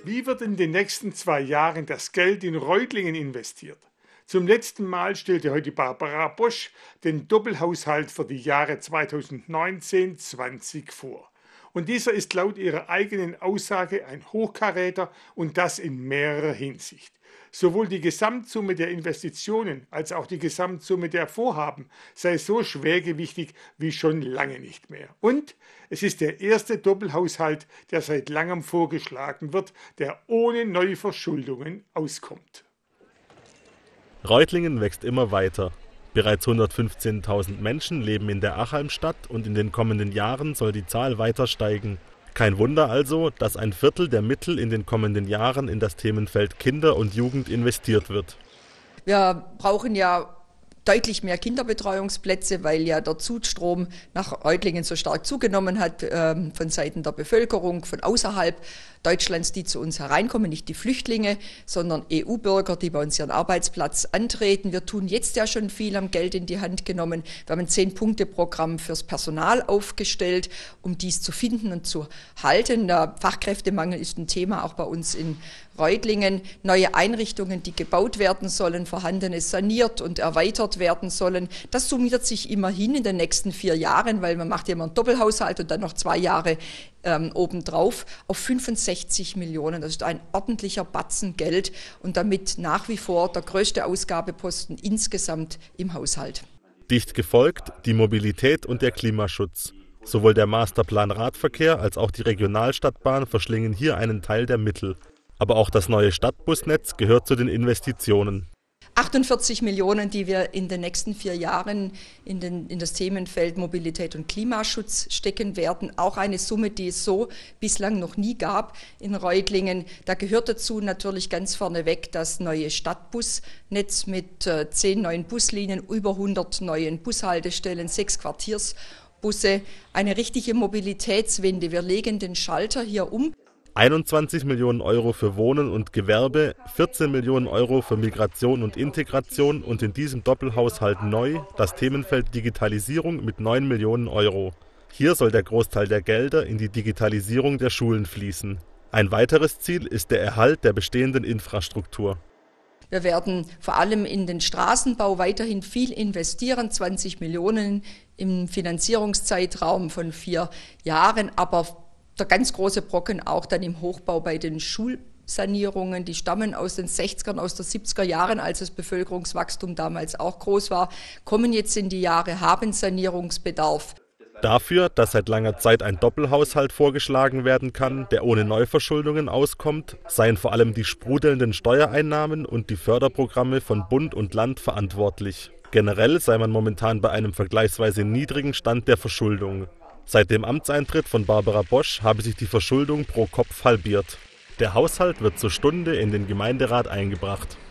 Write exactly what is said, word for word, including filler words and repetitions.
Wie wird in den nächsten zwei Jahren das Geld in Reutlingen investiert? Zum letzten Mal stellte heute Barbara Bosch den Doppelhaushalt für die Jahre zweitausendneunzehn zwanzig vor. Und dieser ist laut ihrer eigenen Aussage ein Hochkaräter und das in mehrerer Hinsicht. Sowohl die Gesamtsumme der Investitionen als auch die Gesamtsumme der Vorhaben sei so schwergewichtig wie schon lange nicht mehr. Und es ist der erste Doppelhaushalt, der seit langem vorgeschlagen wird, der ohne Neuverschuldungen auskommt. Reutlingen wächst immer weiter. Bereits hundertfünfzehntausend Menschen leben in der Achalmstadt und in den kommenden Jahren soll die Zahl weiter steigen. Kein Wunder also, dass ein Viertel der Mittel in den kommenden Jahren in das Themenfeld Kinder und Jugend investiert wird. Wir brauchen ja deutlich mehr Kinderbetreuungsplätze, weil ja der Zustrom nach Reutlingen so stark zugenommen hat äh, von Seiten der Bevölkerung, von außerhalb Deutschlands, die zu uns hereinkommen, nicht die Flüchtlinge, sondern E U-Bürger, die bei uns ihren Arbeitsplatz antreten. Wir tun jetzt ja schon viel, haben Geld in die Hand genommen. Wir haben ein Zehn-Punkte-Programm fürs Personal aufgestellt, um dies zu finden und zu halten. Der Fachkräftemangel ist ein Thema auch bei uns in Reutlingen. Neue Einrichtungen, die gebaut werden sollen, vorhandene saniert und erweitert werden sollen. Das summiert sich immerhin in den nächsten vier Jahren, weil man macht ja immer einen Doppelhaushalt und dann noch zwei Jahre ähm, obendrauf auf fünfundsechzig Millionen. Das ist ein ordentlicher Batzen Geld und damit nach wie vor der größte Ausgabeposten insgesamt im Haushalt. Dicht gefolgt die Mobilität und der Klimaschutz. Sowohl der Masterplan Radverkehr als auch die Regionalstadtbahn verschlingen hier einen Teil der Mittel. Aber auch das neue Stadtbusnetz gehört zu den Investitionen. achtundvierzig Millionen, die wir in den nächsten vier Jahren in, den, in das Themenfeld Mobilität und Klimaschutz stecken werden. Auch eine Summe, die es so bislang noch nie gab in Reutlingen. Da gehört dazu natürlich ganz vorneweg das neue Stadtbusnetz mit äh, zehn neuen Buslinien, über hundert neuen Bushaltestellen, sechs Quartiersbusse. Eine richtige Mobilitätswende. Wir legen den Schalter hier um. einundzwanzig Millionen Euro für Wohnen und Gewerbe, vierzehn Millionen Euro für Migration und Integration und in diesem Doppelhaushalt neu das Themenfeld Digitalisierung mit neun Millionen Euro. Hier soll der Großteil der Gelder in die Digitalisierung der Schulen fließen. Ein weiteres Ziel ist der Erhalt der bestehenden Infrastruktur. Wir werden vor allem in den Straßenbau weiterhin viel investieren, zwanzig Millionen im Finanzierungszeitraum von vier Jahren, aber der ganz große Brocken auch dann im Hochbau bei den Schulsanierungen, die stammen aus den sechzigern, aus den siebziger Jahren, als das Bevölkerungswachstum damals auch groß war, kommen jetzt in die Jahre, haben Sanierungsbedarf. Dafür, dass seit langer Zeit ein Doppelhaushalt vorgeschlagen werden kann, der ohne Neuverschuldungen auskommt, seien vor allem die sprudelnden Steuereinnahmen und die Förderprogramme von Bund und Land verantwortlich. Generell sei man momentan bei einem vergleichsweise niedrigen Stand der Verschuldung. Seit dem Amtseintritt von Barbara Bosch habe sich die Verschuldung pro Kopf halbiert. Der Haushalt wird zur Stunde in den Gemeinderat eingebracht.